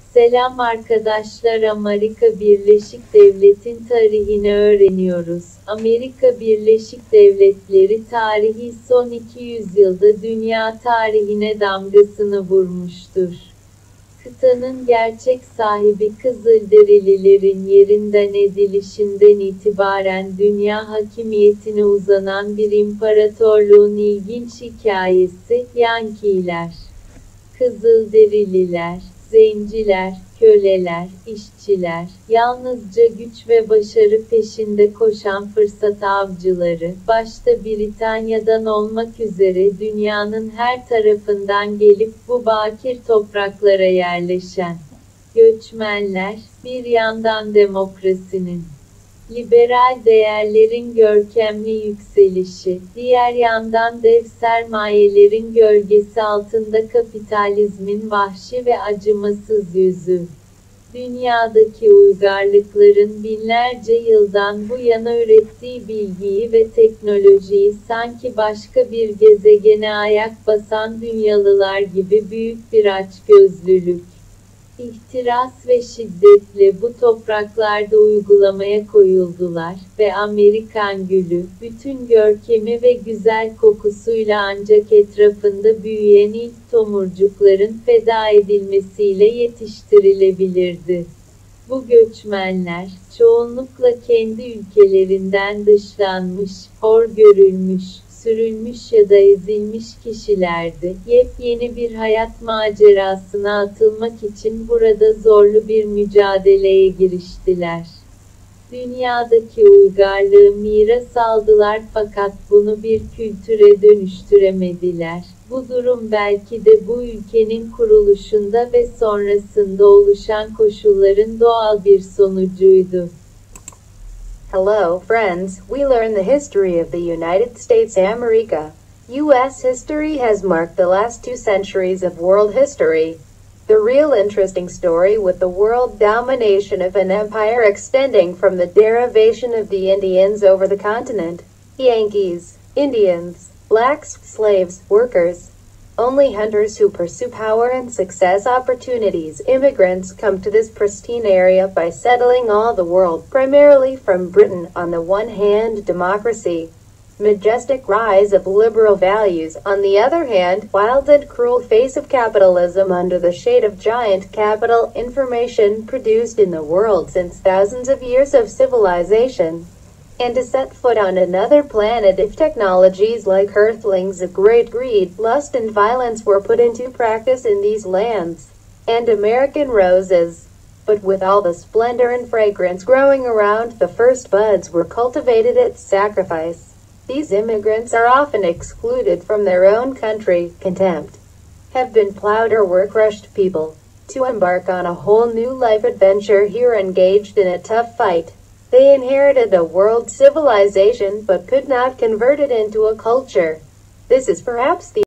Selam arkadaşlar, Amerika Birleşik Devlet'in tarihini öğreniyoruz. Amerika Birleşik Devletleri tarihi son 200 yılda dünya tarihine damgasını vurmuştur. Kıtanın gerçek sahibi Kızılderililerin yerinden edilişinden itibaren dünya hakimiyetine uzanan bir imparatorluğun ilginç hikayesi, Yankiler. Kızılderililer, zenciler, köleler, işçiler, yalnızca güç ve başarı peşinde koşan fırsat avcıları, başta Britanya'dan olmak üzere dünyanın her tarafından gelip bu bakir topraklara yerleşen göçmenler, bir yandan demokrasinin, liberal değerlerin görkemli yükselişi, diğer yandan dev sermayelerin gölgesi altında kapitalizmin vahşi ve acımasız yüzü. Dünyadaki uygarlıkların binlerce yıldan bu yana ürettiği bilgiyi ve teknolojiyi sanki başka bir gezegene ayak basan dünyalılar gibi büyük bir açgözlülük, İhtiras ve şiddetle bu topraklarda uygulamaya koyuldular ve Amerikan gülü, bütün görkemi ve güzel kokusuyla ancak etrafında büyüyen ilk tomurcukların feda edilmesiyle yetiştirilebilirdi. Bu göçmenler, çoğunlukla kendi ülkelerinden dışlanmış, hor görülmüş, sürülmüş ya da ezilmiş kişilerdi. Yepyeni bir hayat macerasına atılmak için burada zorlu bir mücadeleye giriştiler. Dünyadaki uygarlığı miras aldılar fakat bunu bir kültüre dönüştüremediler. Bu durum belki de bu ülkenin kuruluşunda ve sonrasında oluşan koşulların doğal bir sonucuydu. Hello, friends. We learn the history of the United States America. U.S. history has marked the last 2 centuries of world history. The real interesting story with the world domination of an empire extending from the derivation of the Indians over the continent. Yankees, Indians, blacks, slaves, workers. Only hunters who pursue power and success opportunities. Immigrants come to this pristine area by settling all the world, primarily from Britain. On the one hand, democracy, majestic rise of liberal values. On the other hand, wild and cruel face of capitalism under the shade of giant capital. Information produced in the world since thousands of years of civilization. And to set foot on another planet if technologies like earthlings of great greed, lust and violence were put into practice in these lands. And American roses. But with all the splendor and fragrance growing around, the first buds were cultivated at sacrifice. These immigrants are often excluded from their own country, contempt, have been plowed or were crushed people. To embark on a whole new life adventure here engaged in a tough fight. They inherited a world civilization but could not convert it into a culture. This is perhaps the